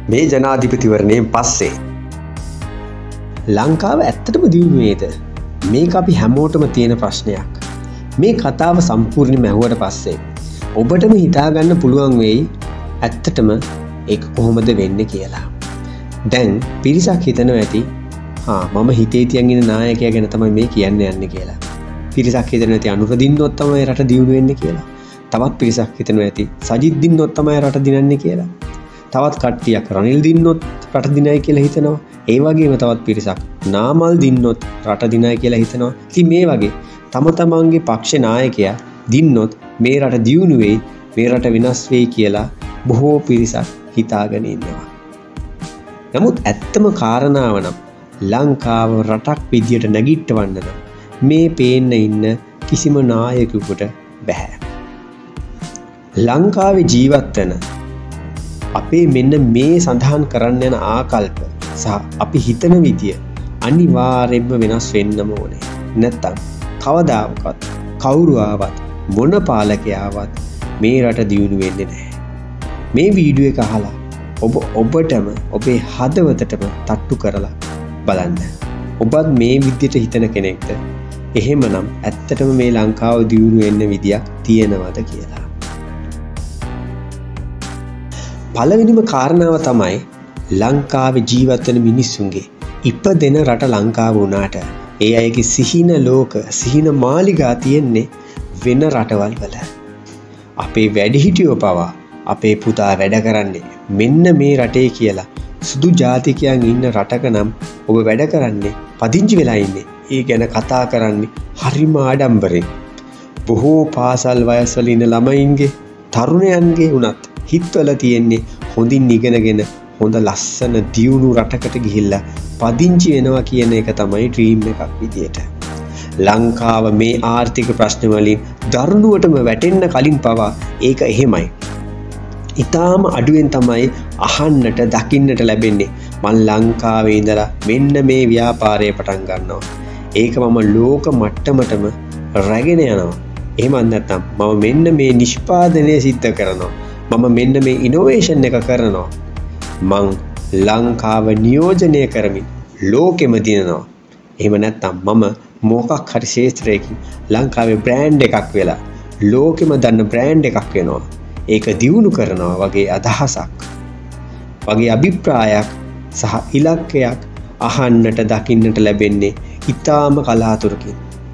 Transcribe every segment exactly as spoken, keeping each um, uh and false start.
මේ ජනාධිපතිවරණයෙන් පස්සේ ලංකාව ඇත්තටම දියුණු වේද? මේක අපි හැමෝටම තියෙන ප්‍රශ්නයක්. මේ කතාව සම්පූර්ණයෙන්ම ඇහුවට පස්සේ ඔබටම හිතාගන්න පුළුවන් වෙයි ඇත්තටම ඒක කොහොමද වෙන්නේ කියලා. දැන් පිරිසක් හිතනවා ඇති හා මම හිතේ තියන් ඉන්න නායකයා ගැන තමයි මේ කියන්න යන්නේ කියලා. පිරිසක් හිතනවා ඇති අනුර දින්නොත් තමයි රට දියුණු වෙන්නේ කියලා. තවත් පිරිසක් හිතනවා ඇති සජිත් දින්නොත් තමයි රට දිනන්නේ කියලා. තවත් කට්ටියක් රනිල් දින්නොත් රට දිනයි කියලා හිතනවා. ඒ වගේම තවත් පිරිසක් නාමල් දින්නොත් රට දිනයි කියලා හිතනවා. ඉතින් මේ වගේ තම තමන්ගේ පක්ෂ නායකයා දින්නොත් මේ රට දියුණු වෙයි, මේ රට වෙනස් වෙයි කියලා බොහෝ පිරිසක් හිතාගෙන ඉන්නවා. නමුත් ඇත්තම කාරණාව නම් ලංකාව රටක් විදියට නැගිටවන්න නම් මේ පේන්න ඉන්න කිසිම නායකයෙකුට බෑ. ලංකාවේ ජීවත් වෙන අපේ මෙන්න මේ සඳහන් කරන්න යන ආකල්ප සහ අපි හිතන විදිය අනිවාර්යයෙන්ම වෙනස් වෙන්නම ඕනේ. නැත්තම් කවදාවත් කවුරු ආවත් මොන පාලකයාවත් මේ රට දියුණු වෙන්නේ නැහැ. මේ වීඩියෝ එක අහලා ඔබ ඔබටම ඔබේ හදවතටම තට්ටු කරලා බලන්න. ඔබත් මේ විදියට හිතන කෙනෙක්ද? එහෙමනම් ඇත්තටම මේ ලංකාව දියුණු වෙන්න විදියක් තියෙනවද කියලා. පළවෙනිම කාරණාව තමයි ලංකාවේ ජීවත් වෙන මිනිස්සුන්ගේ ඉපදෙන රට ලංකාව වුණාට ඒ අයගේ සිහින ලෝක සිහින මාලිගා තියෙන්නේ වෙන රටවල් වල. අපේ වැඩිහිටියෝ පවා අපේ පුතා වැඩ කරන්නේ මෙන්න මේ රටේ කියලා සුදු ජාතිකයන් ඉන්න රටක නම් ඔබ වැඩ කරන්නේ පදිංචි වෙලා ඉන්නේ. ඒ ගැන කතා කරන්නේ හරිම ආඩම්බරෙන්. බොහෝ පාසල් වයස්වල ඉන්න ළමයින්ගේ තරුණයන්ගේ උනත් හිතවල තියෙන්නේ හොඳින් ඉගෙනගෙන හොඳ ලස්සන දියුණු රටකට ගිහිල්ලා පදිංචි වෙනවා කියන එක තමයි ඩ්‍රීම් එකක් විදියට. ලංකාව මේ ආර්ථික ප්‍රශ්න වලින් දරුණුවටම වැටෙන්න කලින් පවා ඒක එහෙමයි. ඊටාම අඩුවෙන් තමයි අහන්නට දකින්නට ලැබෙන්නේ මම ලංකාවේ ඉඳලා මෙන්න මේ ව්‍යාපාරය පටන් ගන්නවා. ඒක මම ලෝක මට්ටමටම රැගෙන යනවා. එහෙමත් නැත්නම් මම මෙන්න මේ නිෂ්පාදනය සිද්ධ කරනවා. මම මෙන්න මේ ඉනෝවේෂන් එක කරනවා. මං ලංකාව නියෝජනය කරමින් ලෝකෙම දිනනවා. එහෙම නැත්නම් මම මොකක් හරි ශේත්‍රයකින් ලංකාවේ බ්‍රෑන්ඩ් එකක් වෙලා ලෝකෙම දන්න බ්‍රෑන්ඩ් එකක් වෙනවා. ඒක දියුණු කරනවා වගේ අදහසක්, වගේ අභිප්‍රායක් සහ ඉලක්කයක් අහන්නට දකින්නට ලැබෙන්නේ ඊටාම කලාතුරකින්.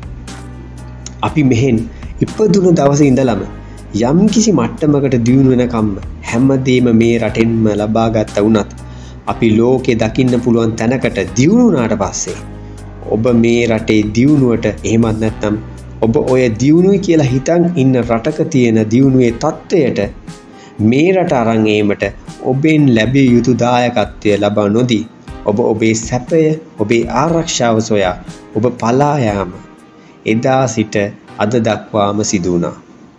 අපි මෙහෙන් ඉපදුණු දවසේ ඉඳලම යම් කිසි මට්ටමකට දියුණු වෙනකම්ම හැමදේම මේ රටෙන්ම ලබා ගත්තා වුණත් අපි ලෝකේ දකින්න පුළුවන් තැනකට දියුණු වුණාට පස්සේ ඔබ මේ රටේ දියුණුවට එහෙමත් නැත්නම් ඔබ ඔය දියුණුයි කියලා හිතන් ඉන්න රටක තියෙන දියුණුවේ තත්ත්වයට මේ රට අරන් ඒමට ඔබෙන් ලැබිය යුතු දායකත්වය ලබා නොදී ඔබ ඔබේ සැපය, ඔබේ ආරක්ෂාව සොයා ඔබ පලා යාම එදා සිට අද දක්වාම සිදු වුණා.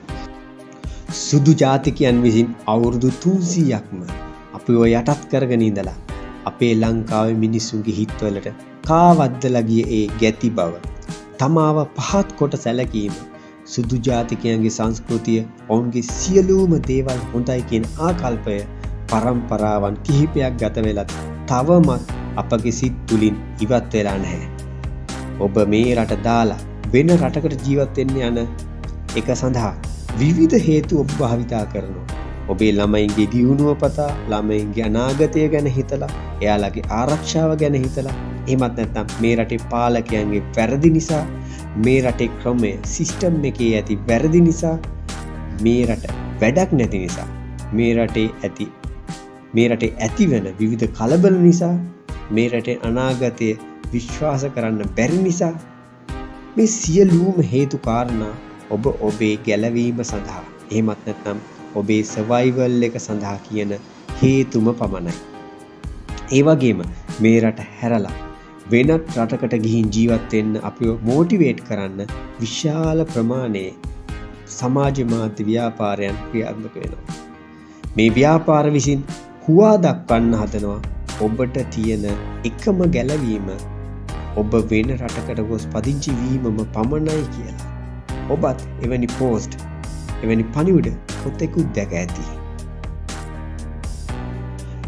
සුදු ජාතිකයන් විසින් අවුරුදු තුන්සීයක්ම අපිව යටත් කරගෙන ඉඳලා අපේ ලංකාවේ මිනිස්සුන්ගේ හිත්වලට කාවද්දලා ගිය ඒ ගැති බව, තමාව පහත් කොට සැලකීම, සුදු ජාතිකයන්ගේ සංස්කෘතිය, ඔවුන්ගේ සියලුම දේවල් හොඳයි කියන ආකල්පය පරම්පරාවන් කිහිපයක් ගත වෙලත් තවමත් අපගේ සිත් තුලින් ඉවත් වෙලා නැහැ. ඔබ මේ රට දාලා වෙන රටකට ජීවත් වෙන්න යන එක සඳහා විවිධ හේතු ඔබ භාවිතා කරනවා. ඔබේ ළමයින්ගේ දියුණුව පතා, ළමයින්ගේ අනාගතය ගැන හිතලා, එයාලගේ ආරක්ෂාව ගැන හිතලා, එහෙමත් නැත්නම් මේ රටේ පාලකයන්ගේ වැරදි නිසා, මේ රටේ ක්‍රමය සිස්ටම් එකේ ඇති වැරදි නිසා, මේ රට වැඩක් නැති නිසා, මේ රටේ ඇති මේ රටේ ඇති වෙන විවිධ කලබල නිසා, මේ රටේ අනාගතය විශ්වාස කරන්න බැරි නිසා, මේ සියලුම හේතු කාරණා ඔබ ඔබේ ගැලවීම සඳහා, එහෙමත් නැත්නම් ඔබේ සර්වයිවල් එක සඳහා කියන හේතුම පමණයි. ඒ වගේම මේ රට හැරලා වෙනත් රටකට ගිහින් ජීවත් වෙන්න අපිව මොටිවේට් කරන්න විශාල ප්‍රමාණයේ සමාජ මාධ්‍ය ව්‍යාපාරයන් ක්‍රියාත්මක වෙනවා. මේ ව්‍යාපාර විසින් හුවා දක්වන්න හදනවා ඔබට තියෙන එකම ගැලවීම ඔබ වෙන රටකට ගොස් පදිංචි වීමම පමණයි කියලා. ඔබත් එවැනි පෝස්ට්, එවැනි පණිවිඩ පොතෙකුත් දැක ඇති.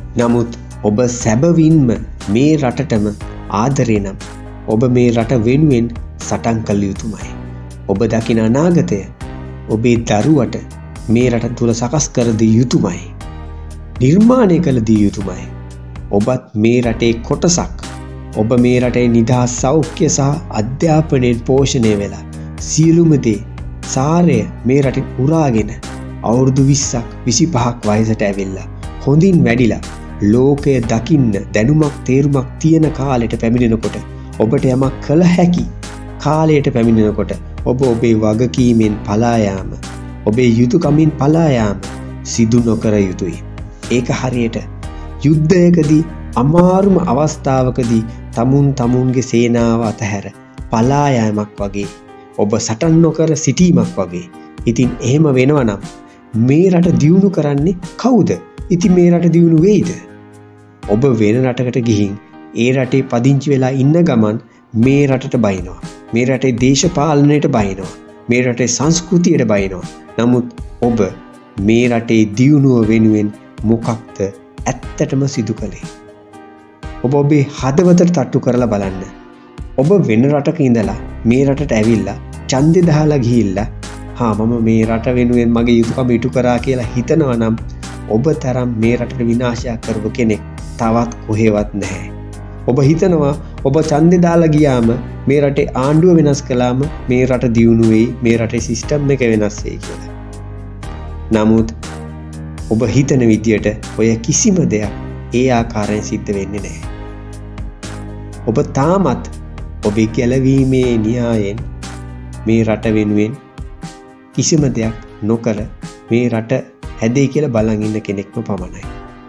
නමුත් ඔබ සැබවින්ම මේ රටටම ආදරේ නම් ඔබ මේ රට වෙනුවෙන් සටන් කළ යුතුමයි. ඔබ දකින අනාගතය ඔබේ දරුවට මේ රට තුළ සකස් කර දිය යුතුමයි. නිර්මාණය කළ දිය යුතුමයි. ඔබත් මේ රටේ කොටසක්. ඔබ මේ රටේ නිදහස් සෞඛ්‍ය සහ අධ්‍යාපනයෙන් පෝෂණය වෙලා සියලුම දේ සාරය මේ රටින් උරාගෙන අවුරුදු විස්සක් විසිපහක් වයසට ඇවිල්ලා හොඳින් වැඩිලා ලෝකය දකින්න දැනුමක් තේරුමක් තියෙන කාලෙට පැමිණෙනකොට ඔබට යමක් කළ හැකි කාලයට පැමිණෙනකොට ඔබ ඔබේ වගකීමෙන් පලා යාම ඔබේ යුතුයකමින් පලා යාම සිදු නොකර යුතුයි. ඒක හරියට යුද්ධයකදී අමාරුම අවස්ථාවකදී තමුන් තමුන්ගේ සේනාව අතහැර පලා යාමක් වගේ ඔබ සටන් නොකර සිටීමක් වගේ. ඉතින් එහෙම වෙනවා නම් මේ රට දියුණු කරන්නේ කවුද? ඉතින් මේ රට දියුණු වෙයිද? ඔබ වෙන රටකට ගිහින් ඒ රටේ පදිංචි වෙලා ඉන්න ගමන් මේ රටට බයිනවා. මේ රටේ දේශපාලනයට බයිනවා. මේ රටේ සංස්කෘතියට බයිනවා. නමුත් ඔබ මේ රටේ දියුණුව වෙනුවෙන් මොකක්ද ඇත්තටම සිදු කළේ? ඔබ ඔබේ හදවතට තට්ටු කරලා බලන්න. ඔබ වෙන රටක ඉඳලා මේ රටට ඇවිල්ලා ඡන්දේ දාලා ගිහිල්ලා හා මම මේ රට වෙනුවෙන් මගේ යුතුයකම ඉටු කරා කියලා හිතනවා නම් ඔබ තරම් මේ රටට විනාශයක් කරපු කෙනෙක් තවත් කොහෙවත් නැහැ. ඔබ හිතනවා ඔබ ඡන්දේ දාලා ගියාම මේ රටේ ආණ්ඩුව වෙනස් කළාම මේ රට දියුණු වෙයි, මේ රටේ සිස්ටම් එක වෙනස් වෙයි කියලා. නමුත් ඔබ හිතන විදියට ඔය කිසිම දෙයක් ඒ ආකාරයෙන් සිද්ධ වෙන්නේ නැහැ. ඔබ තාමත් ඔබේ ගැලවීමේ න්‍යායෙන් මේ රට වෙනුවෙන් කිසිම දෙයක් නොකර මේ රට හැදෙයි කියලා බලන් ඉන්න කෙනෙක්ම පමණයි.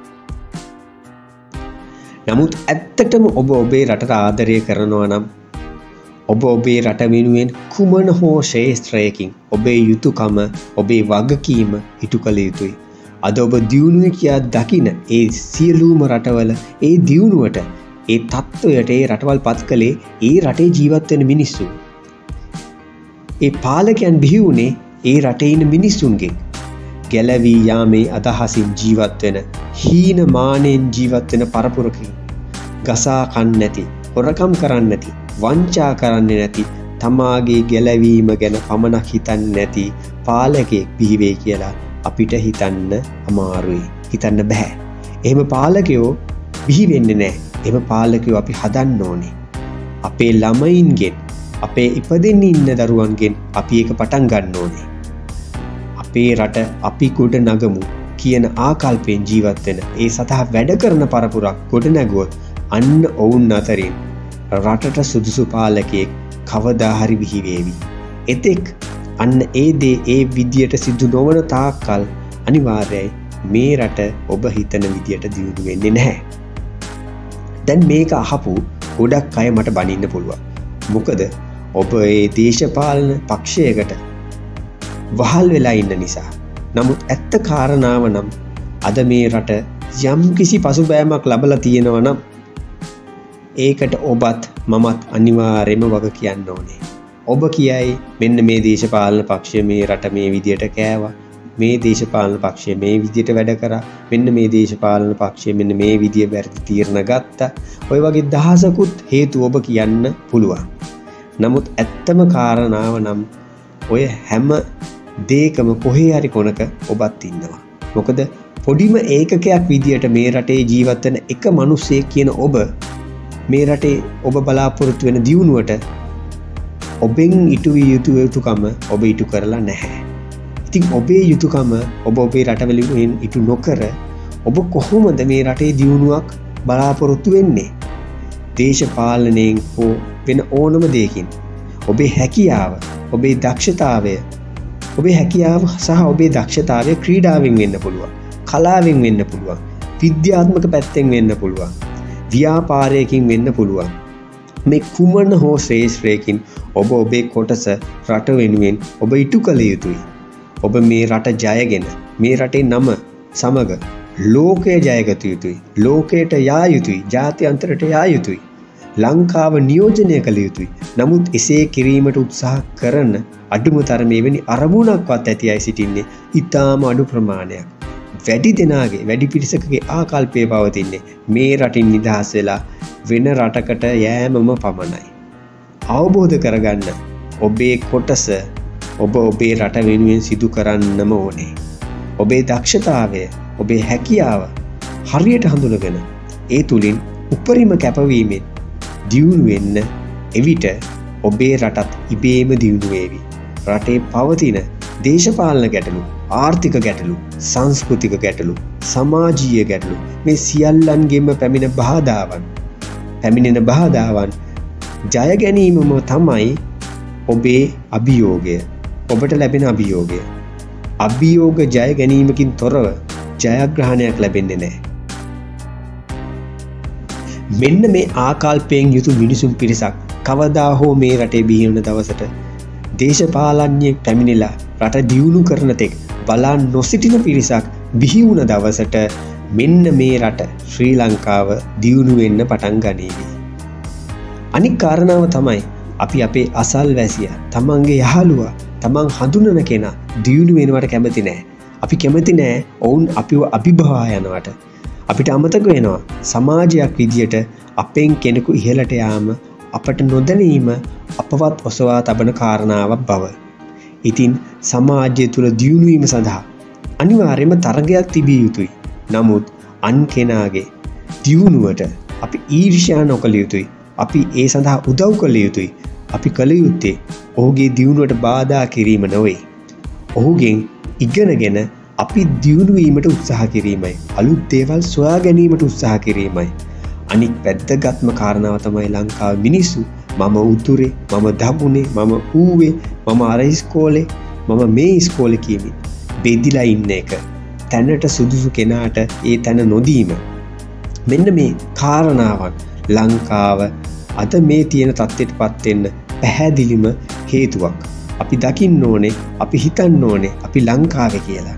නමුත් ඇත්තටම ඔබ ඔබේ රටට ආදරය කරනවා නම් ඔබ ඔබේ රට වෙනුවෙන් කුමන හෝ ශ්‍රේෂ්ඨයකින් ඔබේ යුතුයකම ඔබේ වගකීම ඉටු කළ යුතුයි. අද ඔබ දියුණුවේ කියා දකින ඒ සියලුම රටවල ඒ දියුණුවට ඒ තත්ත්වයට ඒ රටවල් පත් කළේ ඒ රටේ ජීවත් වෙන මිනිස්සු. ඒ පාලකයන් බිහි වුණේ ඒ රටේ ඉන්න මිනිස්සුන්ගෙන්. ගැලවී යාමේ අදහසින් ජීවත් වෙන හීන මානෙන් ජීවත් වෙන පරපුරකින් ගසා කන්න නැති, හොරකම් කරන්නේ නැති, වංචා කරන්නේ නැති, තමාගේ ගැලවීම ගැන පමණක් හිතන්නේ නැති පාලකයෙක් බිහි වෙයි කියලා අපිට හිතන්න අමාරුයි. හිතන්න බෑ. එහෙම පාලකයෝ බිහි වෙන්නේ නැහැ. එහෙම පාලකයෝ අපි හදන්න ඕනේ. අපේ ළමයින්ගෙන්, අපේ ඉපදෙන්න ඉන්න දරුවන්ගෙන් අපි ඒක පටන් ගන්න ඕනේ. අපේ රට අපි ගොඩ නගමු කියන ආකල්පයෙන් ජීවත් වෙන ඒ සතහ වැඩ කරන පරපුරක් ගොඩ නැගුවොත් අන්න ඔවුන් අතරින් රටට සුදුසු පාලකයෙක් කවදා හරි බිහි වේවි. එතෙක් අන්න ඒ දේ ඒ විදියට සිදු නොවන තාක්කල් අනිවාර්යයි මේ රට ඔබ හිතන විදියට දියුණු වෙන්නේ නැහැ. දැන් මේක අහපු ගොඩක් අය මට බනින්න පුළුවන්. මොකද ඔබ ඒ දේශපාලන පක්ෂයකට වහල් වෙලා ඉන්න නිසා. නමුත් ඇත්ත කාරණාව නම් අද මේ රට යම් කිසි පසුබෑමක් ලැබලා තියෙනවා නම් ඒකට ඔබත් මමත් අනිවාර්යයෙන්ම වග කියන්න ඕනේ. ඔබ කියයි මෙන්න මේ දේශපාලන පක්ෂය මේ රට මේ විදියට කෑවා, මේ දේශපාලන පක්ෂය මේ විදියට වැඩ කරා, මෙන්න මේ දේශපාලන පක්ෂය මෙන්න මේ විදිය වැරදි තීරණ ගත්තා. ඔය වගේ දහසකුත් හේතු ඔබ කියන්න පුළුවන්. නමුත් ඇත්තම කාරණාව නම් ඔය හැම දේකම කොහේ හරි කොනක ඔබත් ඉන්නවා. මොකද පොඩිම ඒකකයක් විදියට මේ රටේ ජීවත් වෙන එක මිනිහෙක් කියන ඔබ මේ රටේ ඔබ බලාපොරොත්තු වෙන දියුණුවට ඔබෙන් ඉටු විය යුතු යුතුයකම ඔබ ඉටු කරලා නැහැ. ඉතින් ඔබේ යුතුයකම ඔබ ඔබේ රටවලින් ඉටු නොකර ඔබ කොහොමද මේ රටේ දියුණුවක් බලාපොරොත්තු වෙන්නේ? දේශපාලනයෙන් හෝ වෙන ඕනම දෙයකින් ඔබේ හැකියාව, ඔබේ දක්ෂතාවය, ඔබේ හැකියාව සහ ඔබේ දක්ෂතාවය ක්‍රීඩාවෙන් වෙන්න පුළුවන්, කලාවෙන් වෙන්න පුළුවන්, විද්‍යාත්මක පැත්තෙන් වෙන්න පුළුවන්, ව්‍යාපාරයකින් වෙන්න පුළුවන්. මේ කුමන හෝ ශ්‍රේෂ්ඨයකින් ඔබ ඔබේ කොටස රට වෙනුවෙන් ඔබ ඉටු කළ යුතුයි. ඔබ මේ රට ජයගෙන මේ රටේ නම සමග ලෝකය ජයගත යුතුයි. ලෝකයට යා යුතුයි. ජාත්‍යන්තරයට යා යුතුයි. ලංකාව නියෝජනය කළ යුතුයි. නමුත් එසේ කිරීමට උත්සාහ කරන අඩුම තරමේ වෙනි අරමුණක්වත් ඇති අය සිටින්නේ ඊටාම අඩු ප්‍රමාණයක්. වැඩි දෙනාගේ වැඩි පිරිසකගේ ආකල්පය පවතින්නේ මේ රටින් නිදහස් වෙලා වෙන රටකට යෑමම පමණයි. අවබෝධ කරගන්න ඔබේ කොටස ඔබ ඔබේ රට වෙනුවෙන් සිදු කරන්නම ඕනේ. ඔබේ දක්ෂතාවය, ඔබේ හැකියාව හරියට හඳුනගෙන ඒ තුලින් උපරිම කැපවීමෙන් දියුණු වෙන්න එවිට ඔබේ රටත් ඉබේම දියුණු වේවි. රටේ පවතින දේශපාලන ගැටලු, ආර්ථික ගැටලු, සංස්කෘතික ගැටලු, සමාජීය ගැටලු මේ සියල්ලන්ගෙම පැමිණ බාධාවන් පැමිණෙන බාධාවන් ජය ගැනීමම තමයි ඔබේ අභියෝගය. ඔබට ලැබෙන අභියෝගය. අභියෝග ජය ගැනීමකින් තොරව ජයග්‍රහණයක් ලැබෙන්නේ නැහැ. මෙන්න මේ ආකල්පයෙන් යුතු මිනිසුන් පිරිසක් කවදා හෝ මේ රටේ බිහි වුණ දවසට දේශපාලඥයෙක් පැමිණිලා රට දියුණු කරන තෙක් බලා නොසිටින පිරිසක් බිහි වුණ දවසට මෙන්න මේ රට ශ්‍රී ලංකාව දියුණු වෙන්න පටන් ගනීවි. අනික් කාරණාව තමයි අපි අපේ අසල්වැසියා, තමන්ගේ යහළුවා, තමන් හඳුනන කෙනා දියුණු වෙනවට කැමති නැහැ. අපි කැමති නැහැ ඔවුන් අපිව අභිභවා යනවට. අපිට අමතක වෙනවා සමාජයක් විදියට අපෙන් කෙනෙකු ඉහළට යාම අපට නොදැනීම අපවත් ඔසවා තබන කාරණාවක් බව. ඉතින් සමාජය තුළ දියුණු වීම සඳහා අනිවාර්යයෙන්ම තරගයක් තිබිය යුතුයි. නමුත් අන් කෙනාගේ දියුණුවට අපි ඊර්ෂ්‍යා නොකළ යුතුයි. අපි ඒ සඳහා උදව් කළ යුතුයි. අපි කළ යුත්තේ ඔහුගේ දියුණුවට බාධා කිරීම නොවේ. ඔහුගෙන් ඉගෙනගෙන අපි දියුණු වීමට උත්සාහ කිරීමයි. අලුත් දේවල් සොයා ගැනීමට උත්සාහ කිරීමයි. අනික් වැදගත්ම කාරණාව තමයි ලංකාවේ මිනිස්සු මම උතුරේ, මම දකුණේ, මම ඌවේ, මම අර ඉස්කෝලේ, මම මේ ඉස්කෝලේ කියමින් බෙදිලා ඉන්න එක. තැනට සුදුසු කෙනාට ඒ තැන නොදීම. මෙන්න මේ කාරණාවන් ලංකාව අද මේ තියෙන තත්ත්වයටපත් වෙන්න පැහැදිලිම හේතුවක්. අපි දකින්න ඕනේ, අපි හිතන්න ඕනේ අපි ලංකාවේ කියලා.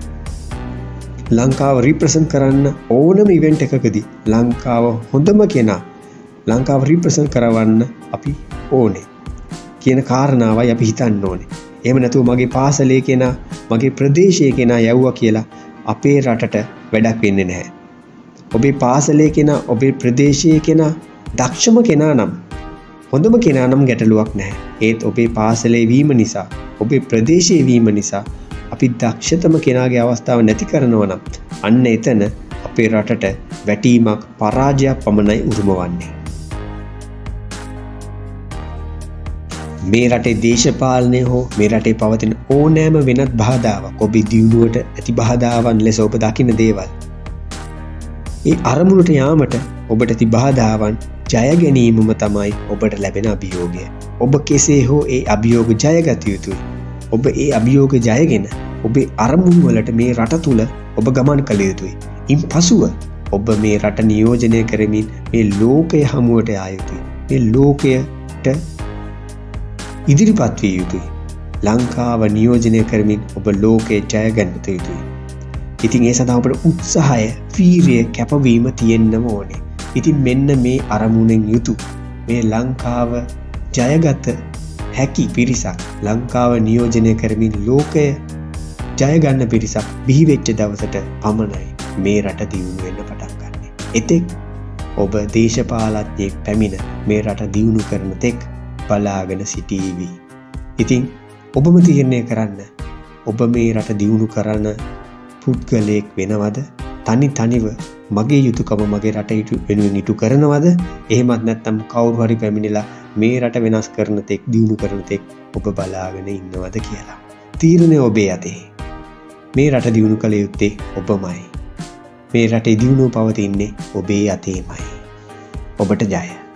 ලංකාව රිප්‍රසන්ට් කරන්න ඕනම ඉවෙන්ට් එකකදී ලංකාව හොඳම කෙනා ලංකාව රිප්‍රසන්ට් කරවන්න අපි ඕනේ කියන කාරණාවයි අපි හිතන්න ඕනේ. එහෙම නැතුව මගේ පාසලේ කෙනා, මගේ ප්‍රදේශයේ කෙනා යවුවා කියලා අපේ රටට වැඩක් වෙන්නේ නැහැ. ඔබේ පාසලේ කෙනා, ඔබේ ප්‍රදේශයේ කෙනා දක්ෂම කෙනා නම්, හොඳම කෙනා නම් ගැටලුවක් නැහැ. ඒත් ඔබේ පාසලේ වීම නිසා, ඔබේ ප්‍රදේශයේ වීම නිසා අපි දක්ෂතම කෙනාගේ අවස්ථාව නැති කරනවා නම් අන්න එතන අපේ රටට වැටීමක්, පරාජයක් පමණයි උරුම වන්නේ. මේ රටේ දේශපාලනය හෝ මේ රටේ පවතින ඕනෑම වෙනත් බාධාවක් ඔබේ දියුණුවට ඇති බාධාවන් ලෙස ඔබ දකින්න දේවල්. ඒ අරමුණට යාමට ඔබට ඇති බාධාවන් ජය ගැනීමම තමයි ඔබට ලැබෙන අභියෝගය. ඔබ කෙසේ හෝ ඒ අභියෝග ජයගත යුතුයි. ඔබ ඒ අභියෝග ජයගෙන ඔබේ අරමුණු වලට මේ රට තුල ඔබ ගමන් කළ යුතුයි. ඉන් පසුව ඔබ මේ රට නියෝජනය කරමින් මේ ලෝකය හමුවට ආ යුතුයි. මේ ලෝකයට ඉදිරිපත් විය යුතුයි. ලංකාව නියෝජනය කරමින් ඔබ ලෝකය ජය ගන්නට යුතුයි. ඉතින් ඒ සඳහා ඔබට උත්සාහය, වීරිය, කැපවීම තියෙන්නම ඕනේ. ඉතින් මෙන්න මේ අරමුණෙන් යුතු මේ ලංකාව ජයගත හැකි පිරිසක්, ලංකාව නියෝජනය කරමින් ලෝකය ජය ගන්න පිරිසක් බිහි වෙච්ච දවසට පමණයි මේ රට දියුණු වෙන්න පටන් ගන්න. එතෙක් ඔබ දේශපාලඥයෙක් පැමිණ මේ රට දියුණු කරන තෙක් බලාගෙන සිටීවි. ඉතින් ඔබම තීරණය කරන්න, ඔබ මේ රට දියුණු කරන පුද්ගලයෙක් වෙනවද? තනි තනිව මගේ යුතුයකම මගේ රට වෙනුවෙන් ඉටු කරනවද? එහෙමත් නැත්නම් කවුරු හරි පැමිණිලා මේ රට වෙනස් කරන තෙක්, දියුණු කරන තෙක් ඔබ බලාගෙන ඉන්නවද කියලා. තීරණය ඔබේ අතේ. මේ රට දියුණු කළ යුත්තේ ඔබමයි. මේ රටේ දියුණුව පවතින්නේ ඔබේ අතේමයි. ඔබට ජය.